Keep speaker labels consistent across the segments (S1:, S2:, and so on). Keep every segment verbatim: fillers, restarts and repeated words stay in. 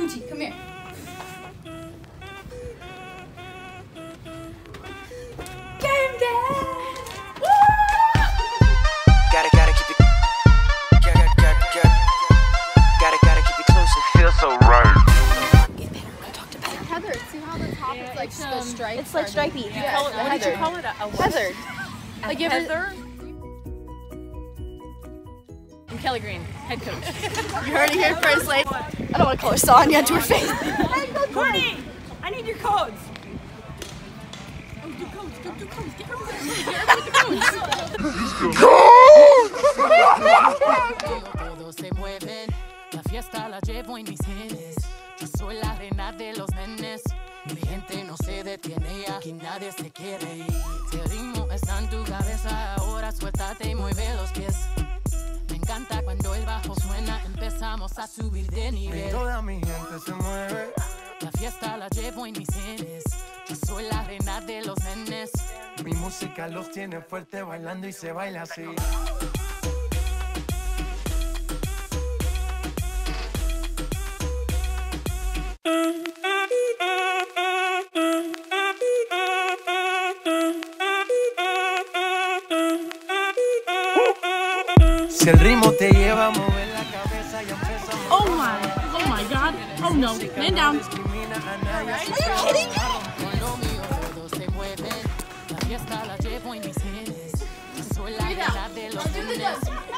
S1: Bucci, come here. Game day! Woo!
S2: Gotta, gotta keep it. Gotta, gotta, gotta, gotta, gotta keep it close. It feels so right.
S1: Get better. Go talk to better. Heather, see how the top
S3: Yeah,
S1: is like
S3: it's,
S1: the
S3: um,
S1: stripes?
S3: It's like stripey.
S1: Yeah.
S3: You call it,
S1: Yeah.
S3: what did you
S1: Heather.
S3: call it? A, a what?
S1: Heather.
S3: A
S1: Like you ever-
S3: Heather? I'm Kelly Green, head coach.
S1: You heard it here first, ladies. I don't want to call her Sonya to her face.
S3: Courtney, I need your codes. Oh, do codes, go do codes. Get her with the codes.
S4: Todos se mueven, la fiesta la llevo en mis genes. Yo soy la reina de los nenes. Mi gente no se detiene, aquí nadie se quiere ir. Si el ritmo está en tu cabeza, ahora suéltate y mueve los pies. Me encanta cuando el bajo suena, empezamos a subir de nivel.
S5: Toda mi gente se mueve.
S4: La fiesta la llevo en mis genes. Yo soy la reina de los nenes.
S5: Mi música los tiene fuerte bailando y se baila así. Si el ritmo te lleva a mover la cabeza y empezamos.
S3: Oh my, oh my God. Oh no, man down.
S4: Are you kidding me? Con lo mío todos se mueven. La fiesta la llevo en mis genes. Yo soy la reina de los nenes.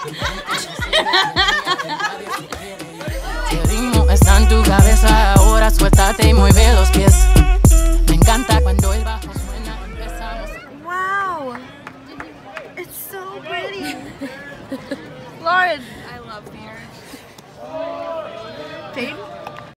S4: Si el ritmo está en tu cabeza, ahora suéltate y mueve los pies. Me encanta cuando el bajo suena, empezamos.
S1: Wow. It's so pretty. Lauren.
S3: I love theater.
S1: Peyton?